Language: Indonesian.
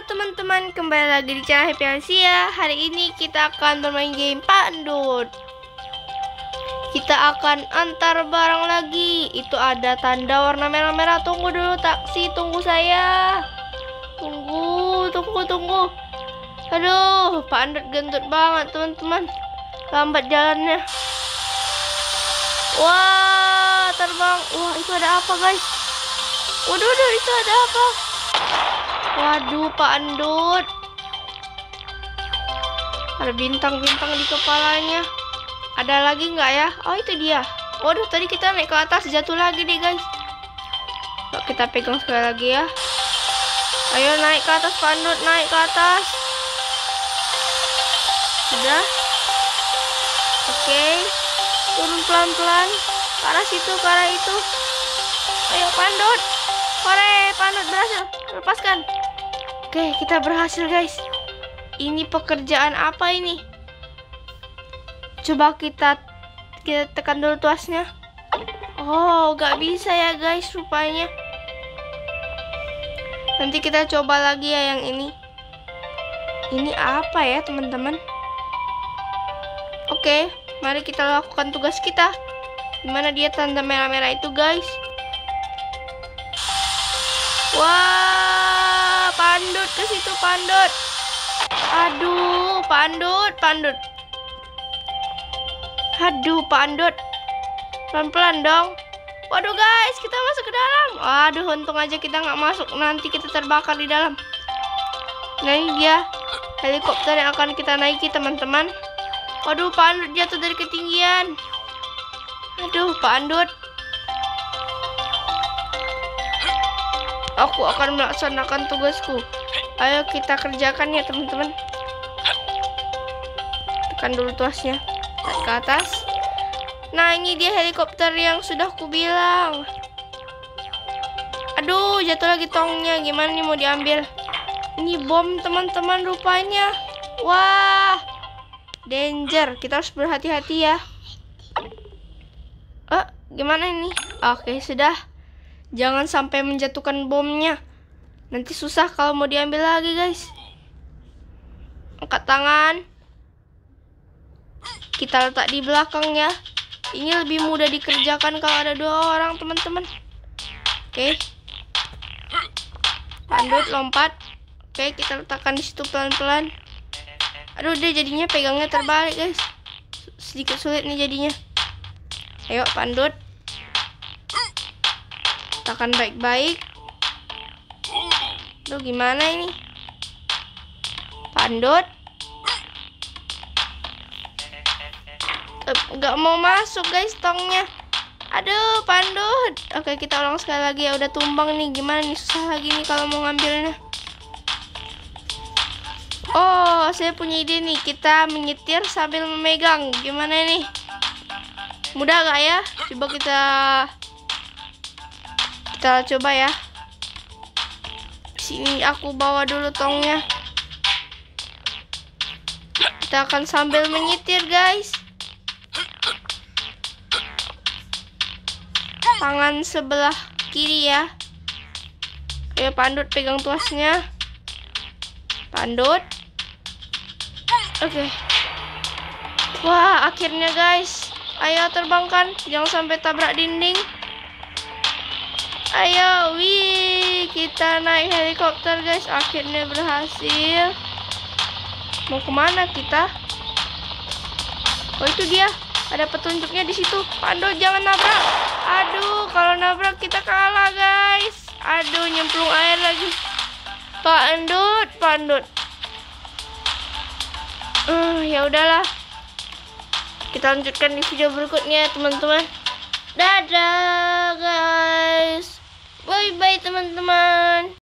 teman-teman, kembali lagi di channel Happy Asia. Hari ini kita akan bermain game Pandut. Kita akan antar barang lagi. Itu ada tanda warna merah-merah. Tunggu dulu taksi, tunggu saya. Tunggu. Aduh, Pandut gendut banget teman-teman. Lambat jalannya. Wah, terbang. Wah, itu ada apa guys? Waduh, itu ada apa? Waduh, Pandut. Ada bintang-bintang di kepalanya. Ada lagi nggak ya? Oh, itu dia. Waduh, tadi kita naik ke atas, jatuh lagi deh guys. Yuk, kita pegang sekali lagi ya. Ayo naik ke atas Pandut, naik ke atas. Sudah. Oke. Turun pelan-pelan. Ke arah situ, ke arah itu. Ayo Pandut. Hore, Pandut berhasil. Lepaskan. Oke, kita berhasil guys. Ini pekerjaan apa ini? Coba kita tekan dulu tuasnya. Oh, nggak bisa ya guys rupanya. Nanti kita coba lagi ya yang ini. Ini apa ya teman-teman? Oke, mari kita lakukan tugas kita. Dimana dia tanda merah-merah itu guys? Wah, Pandut ke situ Pandut. Aduh, Pandut. Aduh, Pandut. Pelan-pelan dong. Waduh guys, kita masuk ke dalam. Aduh, untung aja kita nggak masuk. Nanti kita terbakar di dalam. Nah, ini dia helikopter yang akan kita naiki teman-teman. Waduh, Pandut jatuh dari ketinggian. Aduh, Pandut. Aku akan melaksanakan tugasku. Ayo kita kerjakan ya teman-teman. Tekan dulu tuasnya. Naik ke atas. Nah, ini dia helikopter yang sudah ku bilang. Aduh, jatuh lagi tongnya. Gimana nih mau diambil? Ini bom teman-teman rupanya. Wah, danger. Kita harus berhati-hati ya. Gimana ini? Oke, sudah. Jangan sampai menjatuhkan bomnya. Nanti susah kalau mau diambil lagi guys. Angkat tangan. Kita letak di belakang ya. Ini lebih mudah dikerjakan kalau ada 2 orang teman-teman. Oke. Pandut lompat. Oke, kita letakkan di situ pelan-pelan. Aduh, dia jadinya pegangnya terbalik guys. Sedikit sulit nih jadinya. Ayo Pandut. Letakkan baik-baik. Aduh, gimana ini? Pandut. Nggak mau masuk guys tongnya. Aduh, Pandut. Oke, kita ulang sekali lagi ya. Udah tumbang nih. Gimana nih? Susah lagi nih kalau mau ngambilnya. Oh, saya punya ide nih. Kita menyetir sambil memegang. Gimana nih? Mudah gak ya? Coba kita coba ya. Sini aku bawa dulu tongnya. Kita akan sambil menyetir guys. Tangan sebelah kiri ya. Ayo Pandut pegang tuasnya. Pandut. Oke. Wah, akhirnya guys. Ayo terbangkan, jangan sampai tabrak dinding. Ayo, wih, kita naik helikopter guys. Akhirnya berhasil. Mau kemana kita? Oh, itu dia. Ada petunjuknya di situ. Pandut jangan nabrak. Aduh, kalau nabrak kita kalah guys. Aduh, nyemplung air lagi. Pandut. Ya udahlah. Kita lanjutkan di video berikutnya teman-teman. Dadah guys. Bye bye teman-teman.